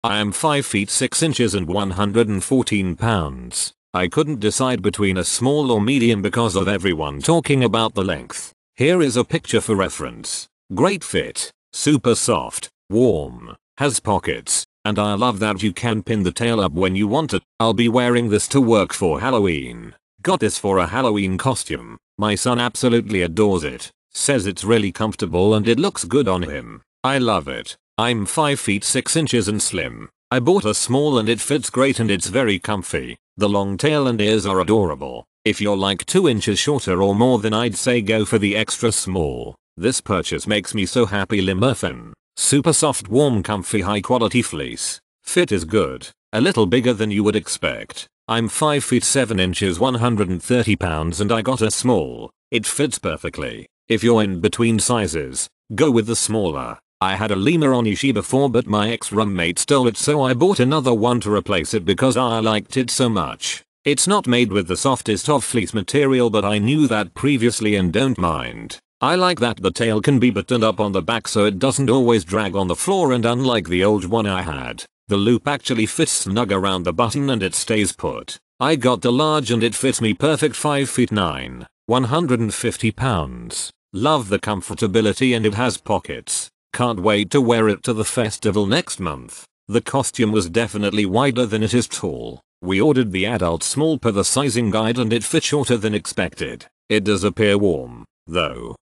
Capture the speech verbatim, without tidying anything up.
I am five feet six inches and one hundred fourteen pounds. I couldn't decide between a small or medium because of everyone talking about the length. Here is a picture for reference. Great fit, super soft, warm, has pockets, and I love that you can pin the tail up when you want it. I'll be wearing this to work for Halloween. Got this for a Halloween costume. My son absolutely adores it. Says it's really comfortable and it looks good on him. I love it. I'm five feet six inches and slim. I bought a small and it fits great and it's very comfy. The long tail and ears are adorable. If you're like two inches shorter or more, then I'd say go for the extra small. This purchase makes me so happy. Lemur. Super soft, warm, comfy, high quality fleece. Fit is good. A little bigger than you would expect. I'm five feet seven inches one hundred thirty pounds and I got a small. It fits perfectly. If you're in between sizes, go with the smaller. I had a lemur onesie before but my ex-roommate stole it, so I bought another one to replace it because I liked it so much. It's not made with the softest of fleece material, but I knew that previously and don't mind. I like that the tail can be buttoned up on the back so it doesn't always drag on the floor, and unlike the old one I had, the loop actually fits snug around the button and it stays put. I got the large and it fits me perfect. five feet nine, one hundred fifty pounds. Love the comfortability and it has pockets. Can't wait to wear it to the festival next month. The costume was definitely wider than it is tall. We ordered the adult small per the sizing guide and it fit shorter than expected. It does appear warm, though.